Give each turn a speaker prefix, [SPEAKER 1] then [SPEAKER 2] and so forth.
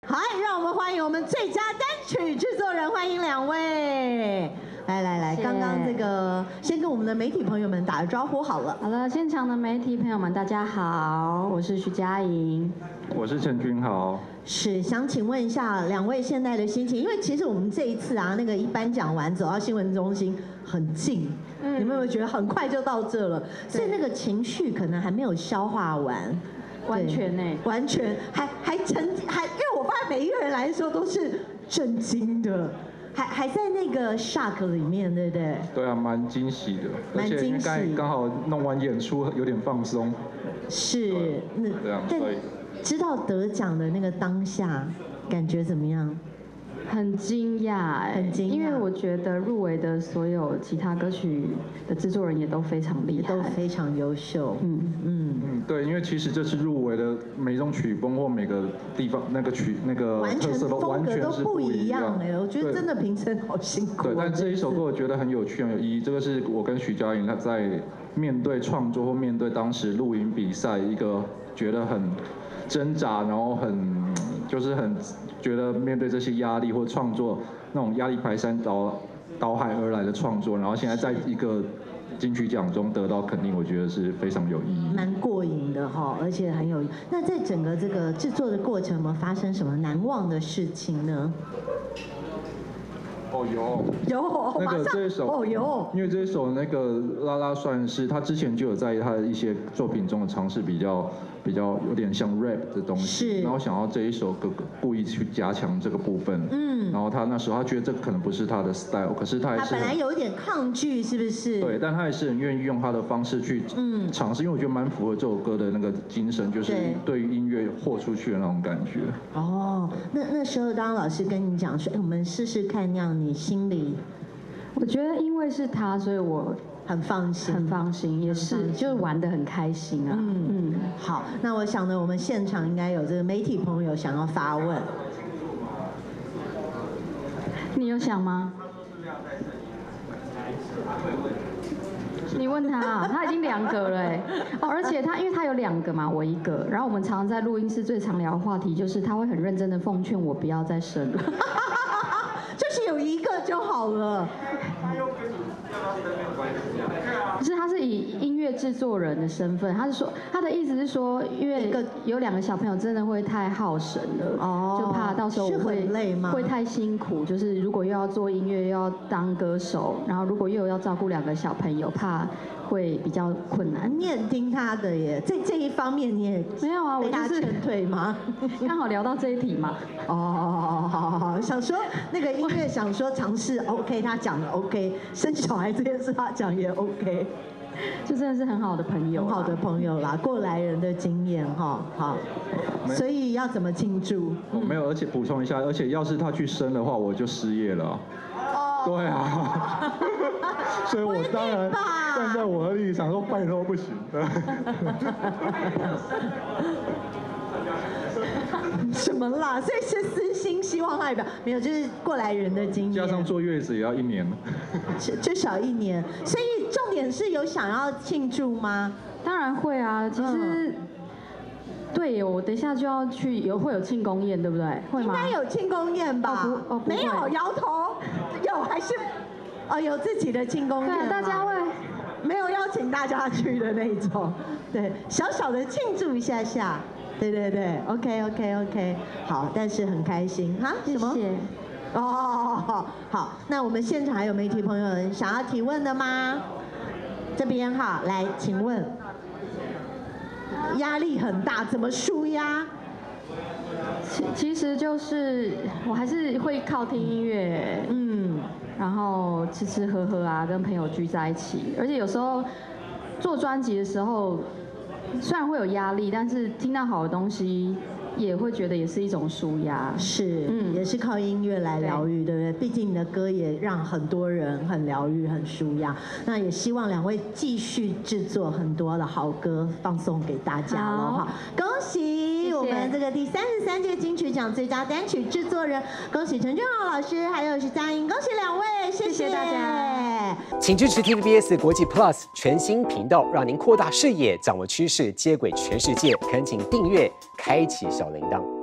[SPEAKER 1] 好，让我们欢迎我们最佳单曲制作人，欢迎2位。来，刚刚这个先跟我们的媒体朋友们打个招呼好了。
[SPEAKER 2] 好了，现场的媒体朋友们，大家好，我是徐佳莹，
[SPEAKER 3] 我是陈君豪。
[SPEAKER 1] 是想请问一下2位现在的心情，因为其实我们这一次啊，那个一颁奖完走到新闻中心很近，你们有没有觉得很快就到这了？所以那个情绪可能还没有消化完。
[SPEAKER 2] 完全呢，
[SPEAKER 1] 完全还，因为我发现每一个人来的时候都是震惊的，还在那个 shock 里面，对不对？
[SPEAKER 3] 对啊，蛮惊喜的，
[SPEAKER 1] 蛮惊喜。
[SPEAKER 3] 而且刚好弄完演出，有点放松。
[SPEAKER 1] 是，
[SPEAKER 3] 这样，所以
[SPEAKER 1] 知道得奖的那个当下，感觉怎么样？
[SPEAKER 2] 很惊讶，
[SPEAKER 1] 很惊讶，
[SPEAKER 2] 因为我觉得入围的所有其他歌曲的制作人也都非常厉害，
[SPEAKER 1] 都非常优秀。
[SPEAKER 3] 对，因为其实这次入围的每种曲风或每个地方那个特色都完全是不一样。
[SPEAKER 1] 我觉得真的评审好辛苦。
[SPEAKER 3] 对，但这一首歌我觉得很有趣，很有意义。这个是我跟徐佳莹她在面对创作或面对当时录影比赛一个觉得很挣扎，然后很觉得面对这些压力或创作那种压力排山倒海而来的创作，然后现在在一个金曲奖中得到肯定，我觉得是非常有意义，
[SPEAKER 1] 蛮过瘾的哈，而且很有。那在整个这个制作的过程，有没有发生什么难忘的事情呢？有
[SPEAKER 3] 那个这一首因为这一首那个拉拉算是他之前就有在他的一些作品中的尝试比较有点像 rap 的东西，然后想要这一首歌故意去加强这个部分，然后他那时候他觉得这个可能不是他的 style， 可是他
[SPEAKER 1] 本来有一点抗拒，是不是？
[SPEAKER 3] 对，但他也是很愿意用他的方式去尝试，因为我觉得蛮符合这首歌的那个精神，就是对于音乐豁出去的那种感觉。
[SPEAKER 1] 哦，那时候当老师跟你讲说，我们试试看，那样你心里，
[SPEAKER 2] 我觉得因为是他，所以我
[SPEAKER 1] 很放心，
[SPEAKER 2] 也是就是玩得很开心啊。
[SPEAKER 1] 好，那我想呢，我们现场应该有这个媒体朋友想要发问，
[SPEAKER 2] 你有想吗？你问他啊，他已经2个了哎，而且因为他有2个嘛，我1个，然后我们常常在录音室最常聊的话题就是他会很认真的奉劝我不要再生了，
[SPEAKER 1] 就是有1个就好了。
[SPEAKER 2] 可是他是以音乐制作人的身份，他的意思是说，因为有2个小朋友真的会太耗神了，就怕到时候我会太辛苦，就是如果又要做音乐又要当歌手，然后如果又要照顾2个小朋友，怕会比较困难。
[SPEAKER 1] 你也听他的耶，在这一方面你也
[SPEAKER 2] 没有啊，我就是
[SPEAKER 1] 劝退吗？
[SPEAKER 2] 刚好聊到这一题嘛。
[SPEAKER 1] 好，想说那个音乐，想说尝试 OK， 他讲的 OK， 生小孩这件事他讲也 OK，
[SPEAKER 2] 就真的是很好的朋友，
[SPEAKER 1] 很好的朋友啦，过来人的经验哈。好，所以要怎么庆祝？
[SPEAKER 3] 没有，而且补充一下，而且要是他去生的话，我就失业了。对啊，所以我当然站在我的立场说，拜托不行。
[SPEAKER 1] 什么啦？所以是私心，希望他没有，就是过来人的经验。
[SPEAKER 3] 加上坐月子也要1年，
[SPEAKER 1] 最少1年。所以重点是有想要庆祝吗？
[SPEAKER 2] 当然会啊，其实。对耶，我等一下就要去，会有庆功宴，对不对？会吗？
[SPEAKER 1] 应该有庆功宴吧？没有，摇头。有还是？有自己的庆功宴。
[SPEAKER 2] 对，大家会
[SPEAKER 1] 没有邀请大家去的那种。对，小小的庆祝一下下。对 ，OK， 好，但是很开心哈。
[SPEAKER 2] 谢谢。
[SPEAKER 1] 好，那我们现场还有媒体朋友想要提问的吗？这边哈，来，请问。压力很大，怎么抒压？
[SPEAKER 2] 其实就是我还是会靠听音乐，然后吃吃喝喝啊，跟朋友聚在一起。而且有时候做专辑的时候，虽然会有压力，但是听到好的东西，也会觉得也是一种抒压。
[SPEAKER 1] 是，也是靠音乐来疗愈，对不对？毕竟你的歌也让很多人很疗愈、很抒压。那也希望2位继续制作很多的好歌，放送给大家了哈。恭喜我们这个第33届金曲奖最佳单曲制作人，恭喜陈俊豪老师，还有徐佳莹，恭喜2位，谢谢大家。
[SPEAKER 4] 请支持 TVBS 国际 Plus 全新频道，让您扩大视野，掌握趋势，接轨全世界。恳请订阅，开启小铃铛。